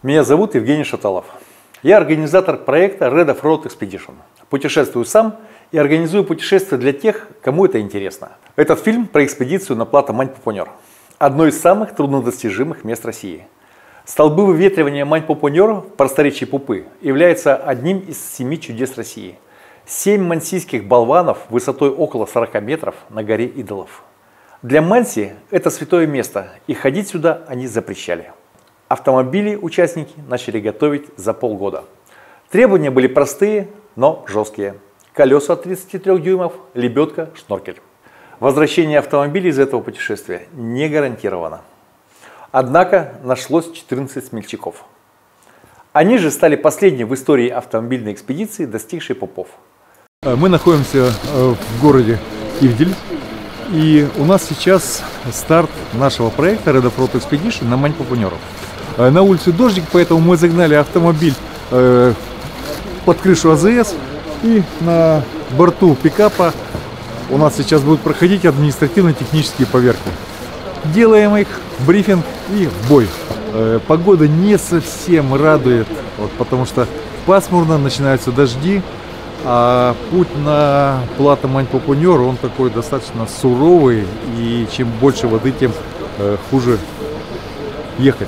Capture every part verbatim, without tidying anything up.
Меня зовут Евгений Шаталов. Я организатор проекта Red Off-Road Expedition. Путешествую сам и организую путешествия для тех, кому это интересно. Этот фильм про экспедицию на плато Мань-Пупонер. Одно из самых труднодостижимых мест России. Столбы выветривания Мань-Пупонер в просторечии Пупы являются одним из семи чудес России. Семь мансийских болванов высотой около сорока метров на горе идолов. Для Манси это святое место, и ходить сюда они запрещали. Автомобили участники начали готовить за полгода. Требования были простые, но жесткие. Колеса от тридцати трёх дюймов, лебедка, шноркель. Возвращение автомобилей из этого путешествия не гарантировано. Однако нашлось четырнадцать смельчаков. Они же стали последней в истории автомобильной экспедиции, достигшей Пупов. Мы находимся в городе Ивдель. И у нас сейчас старт нашего проекта Red Off-Road Expedition на Мань-Пупонер. На улице дождик, поэтому мы загнали автомобиль э, под крышу АЗС. И на борту пикапа у нас сейчас будут проходить административно-технические поверки. Делаем их, брифинг и в бой. Э, погода не совсем радует, вот, потому что пасмурно, начинаются дожди. А путь на плато Мань-Пупонер, он такой достаточно суровый, и чем больше воды, тем э, хуже ехать.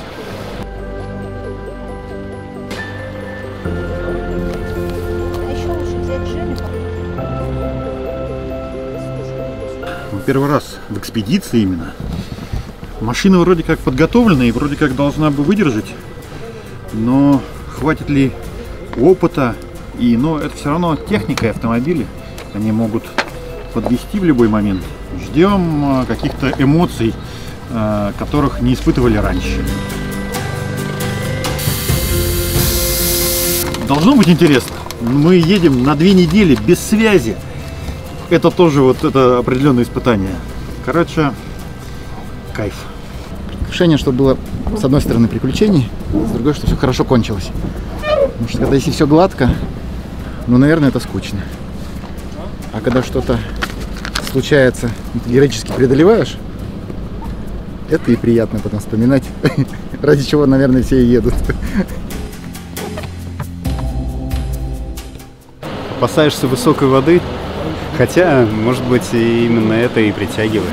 Первый раз в экспедиции именно. Машина вроде как подготовлена и вроде как должна бы выдержать, но хватит ли опыта? И, но это все равно техника и автомобили, они могут подвести в любой момент. Ждем каких-то эмоций, которых не испытывали раньше. Должно быть интересно. Мы едем на две недели без связи. Это тоже вот это определенное испытание. Короче, кайф. Решение, что было с одной стороны приключений, с другой, что все хорошо кончилось. Потому что когда если все гладко, ну, наверное, это скучно. А когда что-то случается, ты героически преодолеваешь, это и приятно потом вспоминать, ради чего, наверное, все и едут. Опасаешься высокой воды, хотя, может быть, именно это и притягивает.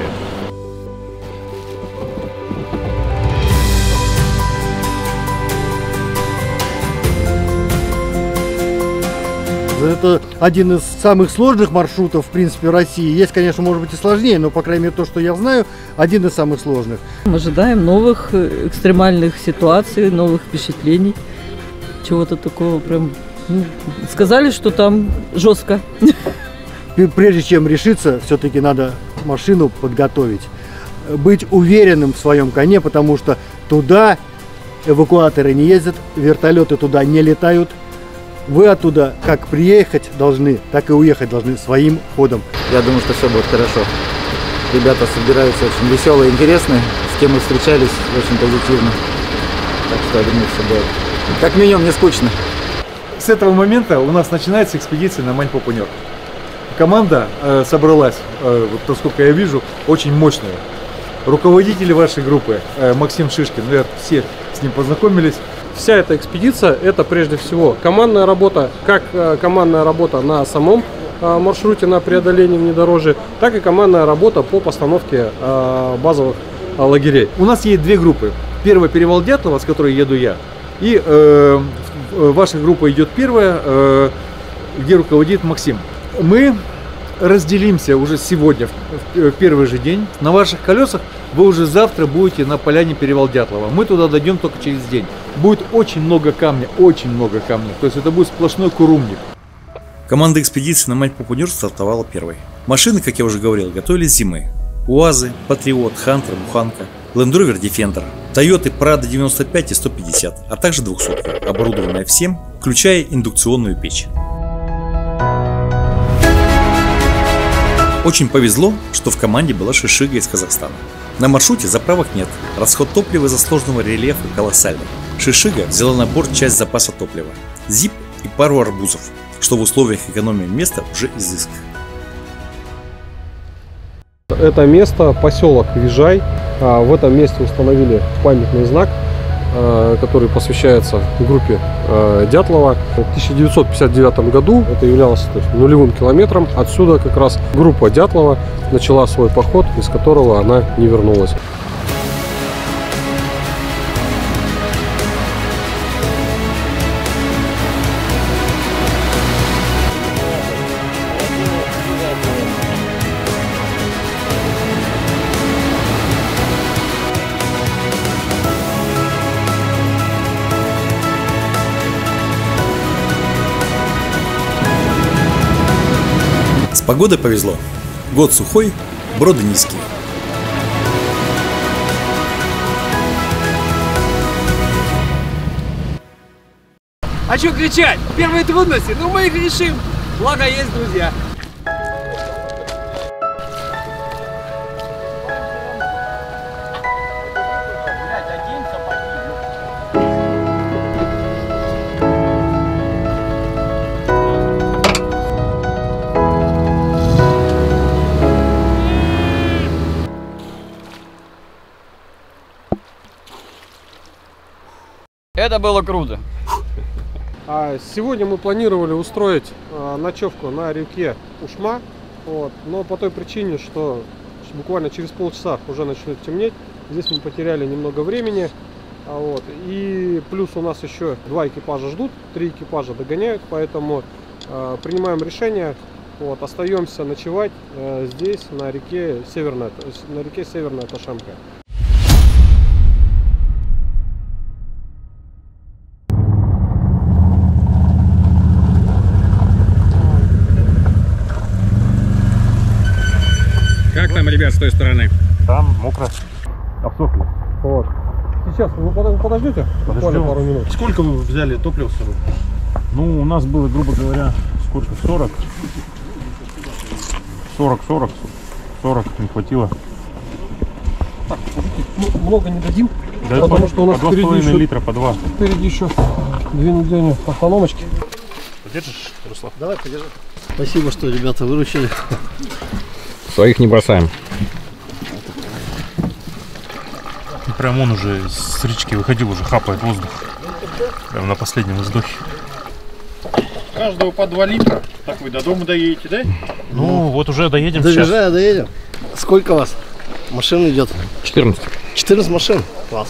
Это один из самых сложных маршрутов, в принципе, в России. Есть, конечно, может быть и сложнее, но, по крайней мере, то, что я знаю, один из самых сложных. Мы ожидаем новых экстремальных ситуаций, новых впечатлений. Чего-то такого прям... Ну, сказали, что там жестко. Прежде чем решиться, все-таки надо машину подготовить. Быть уверенным в своем коне, потому что туда эвакуаторы не ездят, вертолеты туда не летают. Вы оттуда как приехать должны, так и уехать должны своим ходом. Я думаю, что все будет хорошо. Ребята собираются очень веселые, интересные. С кем мы встречались, очень позитивно. Так что я думаю, все будет как минимум не скучно. С этого момента у нас начинается экспедиция на Мань-Пупонер. Команда э, собралась, э, вот, насколько я вижу, очень мощная. Руководители вашей группы, э, Максим Шишкин, наверное, все с ним познакомились. Вся эта экспедиция – это прежде всего командная работа, как командная работа на самом маршруте на преодолении внедорожья, так и командная работа по постановке базовых лагерей. У нас есть две группы. Первая — Перевал Дятлова, с которой еду я, и э, ваша группа идет первая, э, где руководит Максим. Мы разделимся уже сегодня, в первый же день. На ваших колесах вы уже завтра будете на поляне Перевал Дятлова. Мы туда дойдем только через день. Будет очень много камня, очень много камня. То есть это будет сплошной курумник. Команда экспедиции на Мань-Пупонер стартовала первой. Машины, как я уже говорил, готовились зимы. УАЗы, Патриот, Хантер, Буханка, Land Rover Defender, Toyota Prado девяносто пять и сто пятьдесят, а также двухсотка, оборудованная всем, включая индукционную печь. Очень повезло, что в команде была Шишига из Казахстана. На маршруте заправок нет, расход топлива из-за сложного рельефа колоссальный. Шишига взяла на борт часть запаса топлива, зип и пару арбузов, что в условиях экономии места уже изыск. Это место поселок Вижай. В этом месте установили памятный знак который посвящается группе Дятлова. В тысяча девятьсот пятьдесят девятом году это являлось, то есть, нулевым километром. Отсюда как раз группа Дятлова начала свой поход, из которого она не вернулась. С погодой повезло. Год сухой, броды низкие. А чё кричать? Первые трудности, ну мы их решим. Благо есть друзья. Это было круто. А сегодня мы планировали устроить а, ночевку на реке Ушма, вот, но по той причине, что буквально через полчаса уже начнет темнеть, здесь мы потеряли немного времени, а, вот, и плюс у нас еще два экипажа ждут, три экипажа догоняют, поэтому а, принимаем решение, вот, остаемся ночевать а, здесь на реке Северная, на реке Северная Ташемка. Как там, ребят, с той стороны? Там мокро. Обсохли. Вот. Сейчас вы подождете? Буквально пару минут. Сколько вы взяли топлива с собой? Ну, у нас было, грубо говоря, сколько? сорок. сорок, сорок. сорок не хватило. Так, много не дадим, да, потому по, что у нас по впереди еще, литра, по два. Впереди еще две недели автономочки. Подержишь, Руслан? Давай, подержи. Спасибо, что ребята выручили. Своих не бросаем. Прям он уже с речки выходил, уже хапает воздух. Прям на последнем вздохе. Каждого по два литра. Так вы до дома доедете, да? Ну, ну вот уже доедем сейчас. Доезжая, доедем. Сколько вас машин идет? четырнадцать. четырнадцать машин? Класс.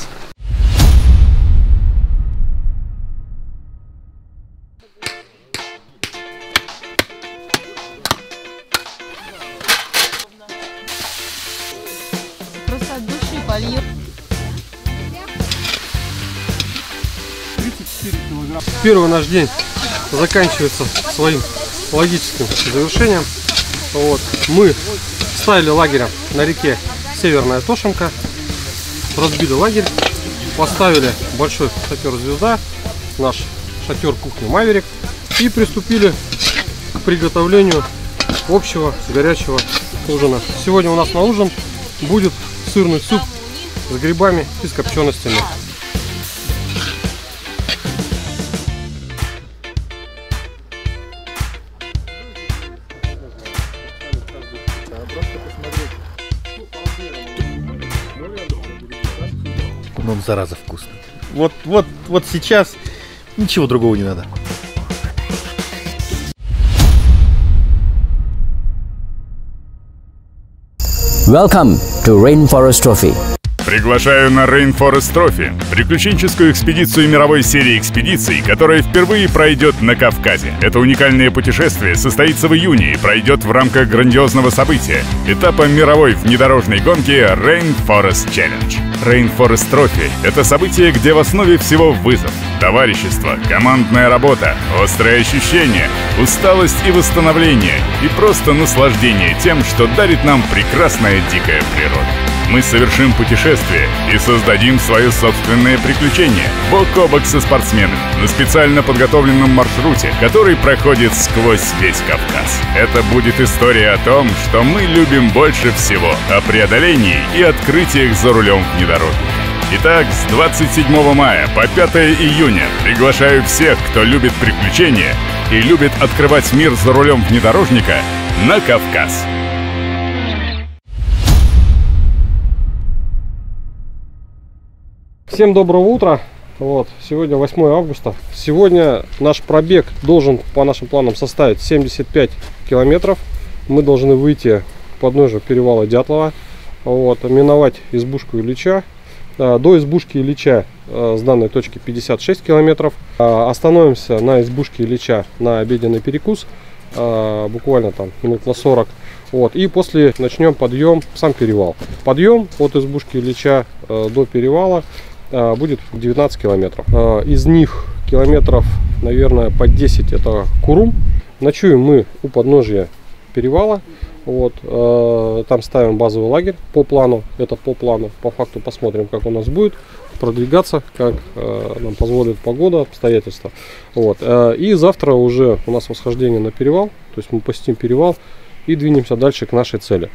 Просто от души полью. Первый наш день заканчивается своим логическим завершением. Вот. Мы ставили лагерем на реке Северная Тошемка, разбили лагерь, поставили большой шатер «Звезда», наш шатер кухни «Маверик» и приступили к приготовлению общего горячего ужина. Сегодня у нас на ужин будет сырный суп с грибами и с копченостями. Ну, он, зараза, вкусно. Вот, вот, вот сейчас ничего другого не надо. Welcome to Rainforest Trophy. Приглашаю на Rainforest Trophy, приключенческую экспедицию мировой серии экспедиций, которая впервые пройдет на Кавказе. Это уникальное путешествие состоится в июне и пройдет в рамках грандиозного события — этапа мировой внедорожной гонки Rainforest Challenge. Rainforest Trophy — это событие, где в основе всего вызов, товарищество, командная работа, острые ощущения, усталость и восстановление, и просто наслаждение тем, что дарит нам прекрасная дикая природа. Мы совершим путешествие и создадим свое собственное приключение бок о бок со спортсменами на специально подготовленном маршруте, который проходит сквозь весь Кавказ. Это будет история о том, что мы любим больше всего, о преодолении и открытиях за рулем внедорожника. Итак, с двадцать седьмого мая по пятое июня приглашаю всех, кто любит приключения и любит открывать мир за рулем внедорожника, на Кавказ. Всем доброго утра. Вот, сегодня восьмое августа. Сегодня наш пробег должен по нашим планам составить семьдесят пять километров. Мы должны выйти к подножию перевала Дятлова, вот, миновать избушку Ильича. До избушки Ильича с данной точки пятьдесят шесть километров. Остановимся на избушке Ильича на обеденный перекус, буквально там минут на сорок. Вот, и после начнем подъем в сам перевал. Подъем от избушки Ильича до перевала будет девятнадцать километров. Из них километров, наверное, по десять это Курум. Ночуем мы у подножия перевала. Вот, там ставим базовый лагерь по плану. Это по плану. По факту посмотрим, как у нас будет продвигаться, как нам позволит погода, обстоятельства. Вот, и завтра уже у нас восхождение на перевал. То есть мы посетим перевал и двинемся дальше к нашей цели.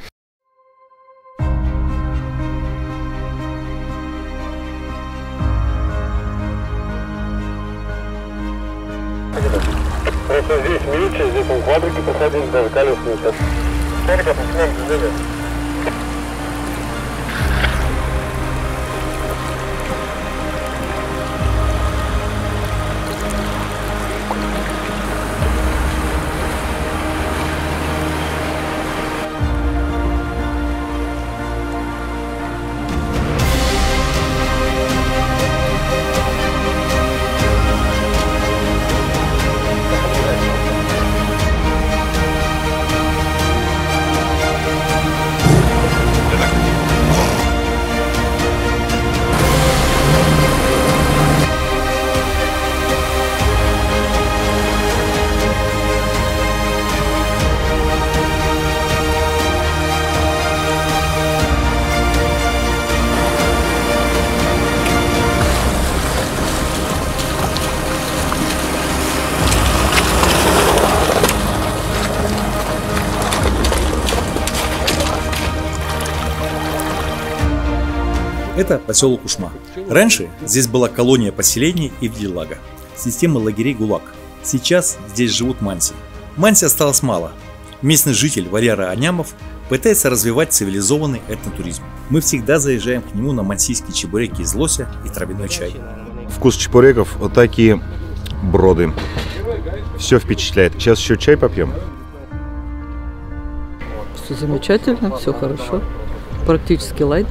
Просто здесь меньше, здесь он квадрики посадили, даже колес не сейчас. Ребята, начинаем движение. Это поселок Ушма. Раньше здесь была колония поселений Ивделага, система лагерей ГУЛАГ. Сейчас здесь живут манси. Манси осталось мало. Местный житель Варяра Анямов пытается развивать цивилизованный этнотуризм. Мы всегда заезжаем к нему на мансийские чебуреки из лося и травяной чай. Вкус чебуреков вот такие броды. Все впечатляет. Сейчас еще чай попьем. Все замечательно, все хорошо. Практически лайт.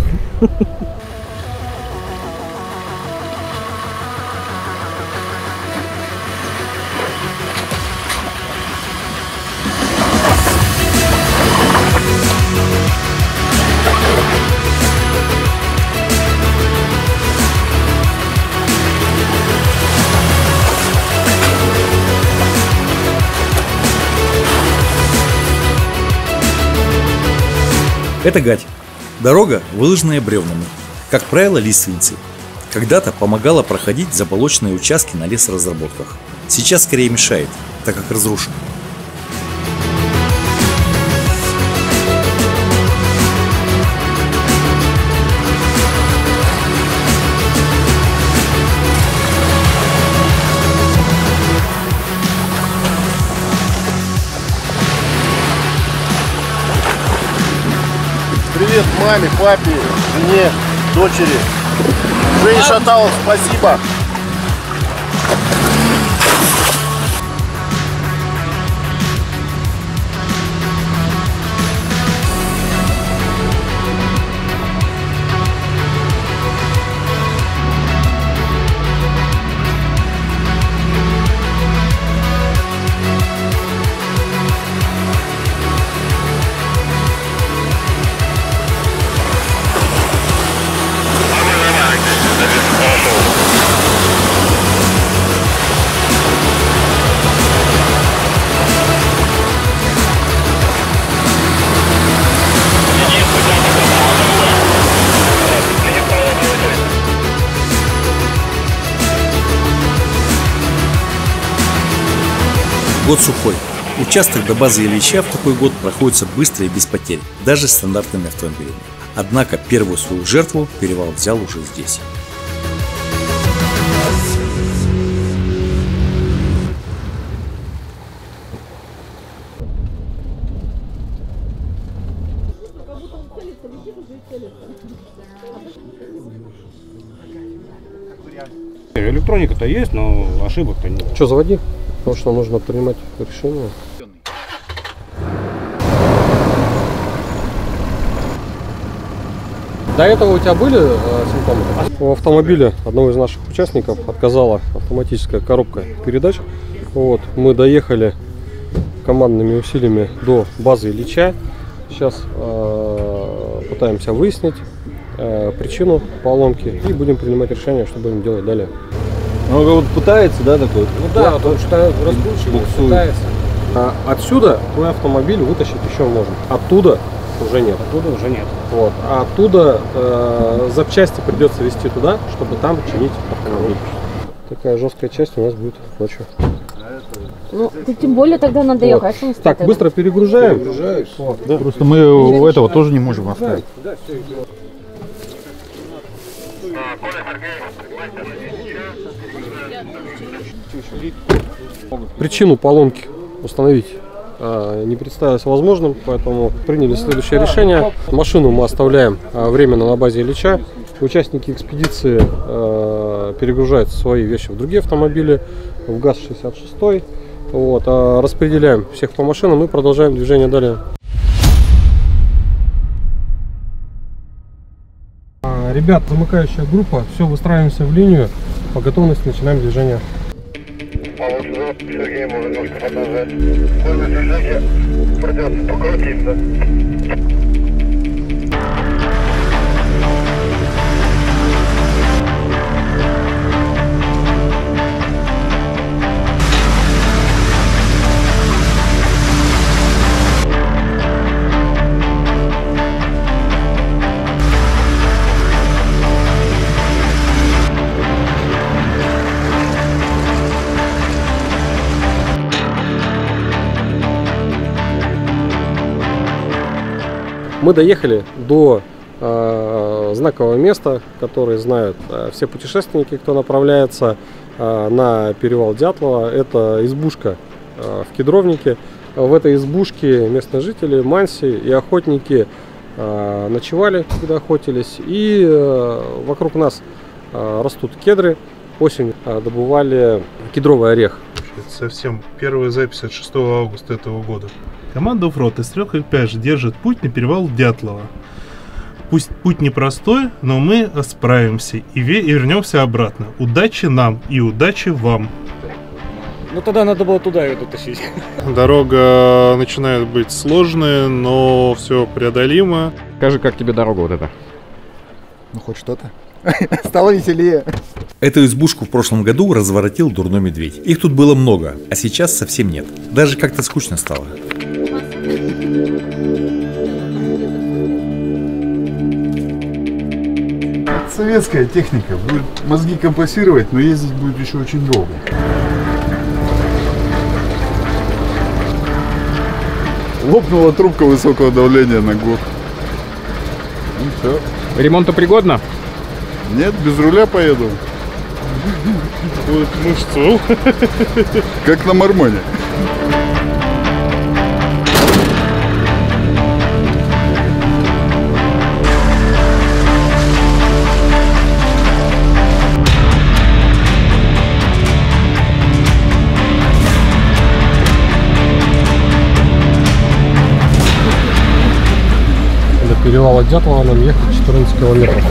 Это гать. Дорога, выложенная бревнами, как правило, лиственницей. Когда-то помогала проходить заболоченные участки на лесоразработках. Сейчас скорее мешает, так как разрушена. Привет маме, папе, жене, дочери. Женя Шаталов, спасибо. Год сухой. Участок до базы Ильича в такой год проходится быстро и без потерь, даже с стандартными автомобилями. Однако первую свою жертву перевал взял уже здесь. электроника-то есть, но ошибок-то нет. Что, заводи? Потому что нужно принимать решение. До этого у тебя были э, симптомы? У автомобиля одного из наших участников отказала автоматическая коробка передач. Вот, мы доехали командными усилиями до базы Ильича. Сейчас э, пытаемся выяснить э, причину поломки и будем принимать решение, что будем делать далее. Он вот пытается, да, такой? Ну да, потому что раскручивает, пытается. А отсюда твой автомобиль вытащить еще можем. Оттуда уже нет. Оттуда уже нет. Вот. А оттуда э, запчасти придется везти туда, чтобы там чинить автомобиль. Такая жесткая часть у нас будет ночью. Ну, тем более тогда надо вот. ехать. А так, быстро перегружаем. Вот, да. Просто мы у этого тоже не можем оставить. Причину поломки установить э, не представилось возможным, поэтому приняли следующее решение. Машину мы оставляем э, временно на базе Ильича. Участники экспедиции э, перегружают свои вещи в другие автомобили, в ГАЗ шестьдесят шесть. Вот, а распределяем всех по машинам и продолжаем движение далее. А, ребят, замыкающая группа, все, выстраиваемся в линию, по готовности начинаем движение. Сергей, может немножко поднажать. Можно движение, придется покрутиться. Мы доехали до э, знакового места, которое знают э, все путешественники, кто направляется э, на перевал Дятлова. Это избушка э, в Кедровнике. В этой избушке местные жители, манси и охотники э, ночевали, когда охотились. И э, вокруг нас э, растут кедры. Осенью э, добывали кедровый орех. Совсем первая запись от шестого августа этого года. Команда Оффроуд из трех экипажей держит путь на перевал Дятлова. Пусть путь непростой, но мы справимся и вернемся обратно. Удачи нам и удачи вам. Ну тогда надо было туда ее дотащить. Дорога начинает быть сложная, но все преодолимо. Скажи, как тебе дорога вот эта? Ну хоть что-то. Стало веселее. Эту избушку в прошлом году разворотил дурной медведь. Их тут было много, а сейчас совсем нет. Даже как-то скучно стало. Советская техника. Будет мозги компрессировать, но ездить будет еще очень долго. Лопнула трубка высокого давления на год. Ну все. Ремонтопригодно? Нет, без руля поеду. Будет мышцу. Как на Мормоне. До перевала Дятлова нам ехать четырнадцать километров.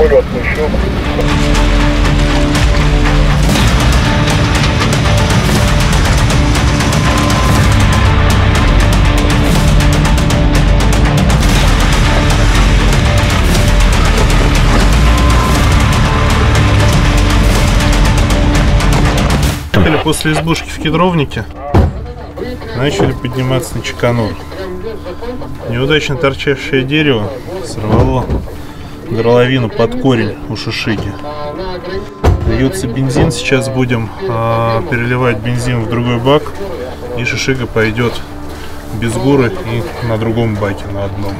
После избушки в Кедровнике начали подниматься на Чеканур. Неудачно торчавшее дерево сорвало горловину под корень у шишиги. Льется бензин, сейчас будем э, переливать бензин в другой бак, и шишига пойдет без горы и на другом баке, на одном.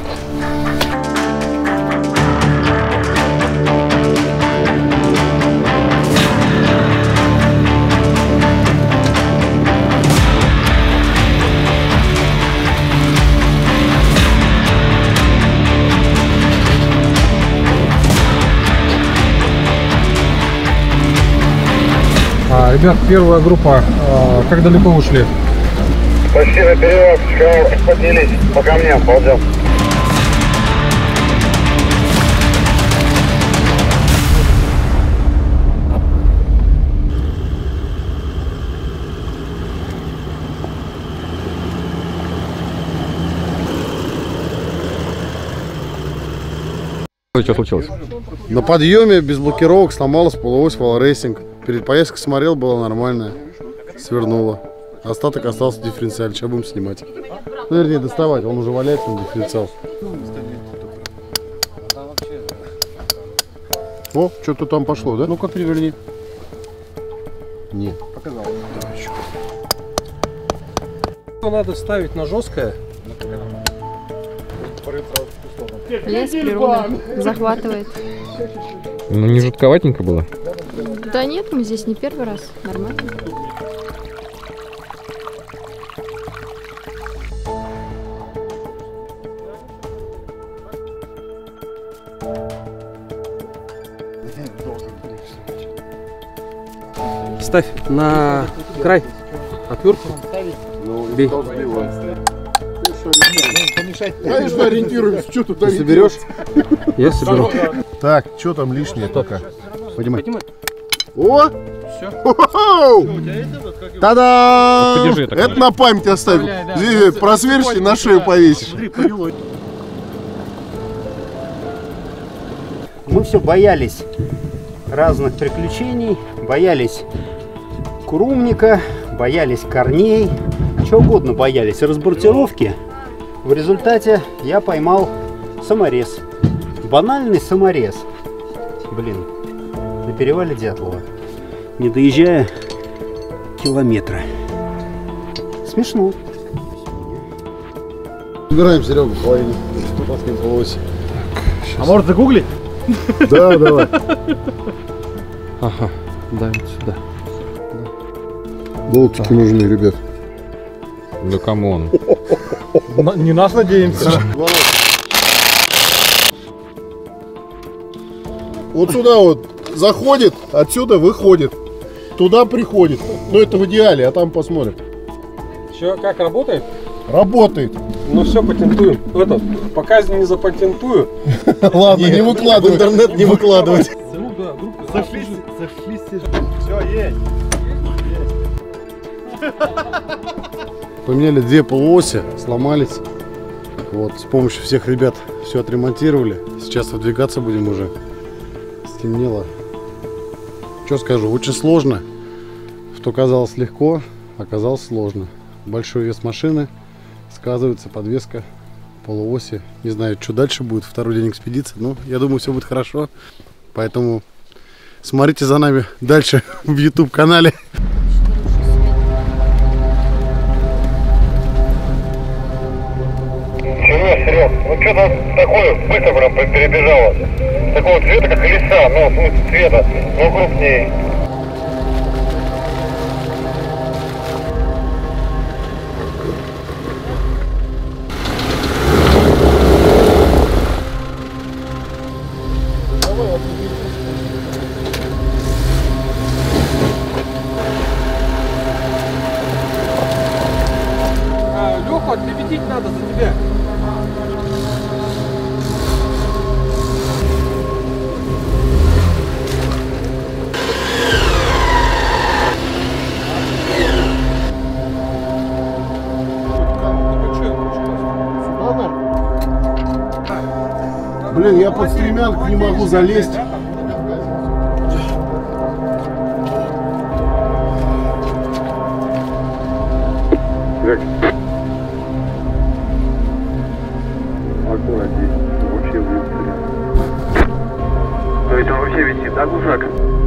Ребят, первая группа, э, как далеко ушли? Почти на перевал, поднялись, по камням ползем. Что случилось? На подъеме без блокировок сломалась полуось валрейсинг. Перед поездкой смотрел, было нормально. Свернуло. Остаток остался дифференциаль. Сейчас будем снимать. Ну, вернее, доставать. Он уже валяется на дифференциал. О, что-то там пошло, да? Ну-ка, переверни. Нет. Показал. Надо ставить на жесткое. Лес, природа захватывает. Ну не жутковатенько было? Да нет, мы здесь не первый раз. Нормально. Ставь на край отвертку. Бей. Конечно, ориентируемся, что тут соберешь? Я соберу. Так, что там лишнее пока? Поднимай. О! Все. Та-дам! Подержи это, это на память оставил. Здесь просверишь и на шею повесишь. Мы все боялись разных приключений, боялись курумника, боялись корней, чего угодно боялись, разбортировки. В результате я поймал саморез. Банальный саморез. Блин, на перевале Дятлова. Не доезжая километра. Смешно. Собираем, Серега, половину. Что там с ним полось? А может загуглить? Да, давай. Ага, да, сюда. Болтики нужны, ребят. Да камон. Не нас надеемся. Вот сюда вот заходит, отсюда выходит. Туда приходит. Ну это в идеале, а там посмотрим. Че, как работает? Работает. Ну все, патентуем. Этот, пока не запатентую. Ладно, не выкладывай. В интернет не выкладывать. Сошлись, сошлись. Все, есть. Поменяли две полуоси, сломались. Вот, с помощью всех ребят все отремонтировали. Сейчас выдвигаться будем уже. Стемнело. Что скажу, очень сложно. Что казалось легко, оказалось сложно. Большой вес машины, сказывается подвеска, полуоси. Не знаю, что дальше будет, второй день экспедиции. Но я думаю, все будет хорошо. Поэтому смотрите за нами дальше в YouTube канале. Серег, Серег, ну что-то такое быстро прям перебежало. Такого цвета, как леса, ну, в смысле цвета, но крупнее. А, Леху отлебедить надо за тебя. Блин, я под стремянку не могу залезть. Аккуратней, вообще выстрелил. То есть он вообще висит, да, глушак?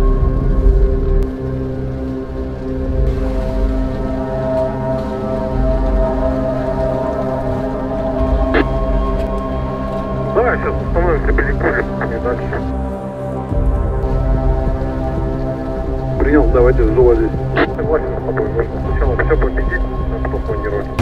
Да, сейчас установимся перекурим, не дальше. Принял, давайте сживать здесь. Согласен, потом нужно сначала все победить, а потом планировать.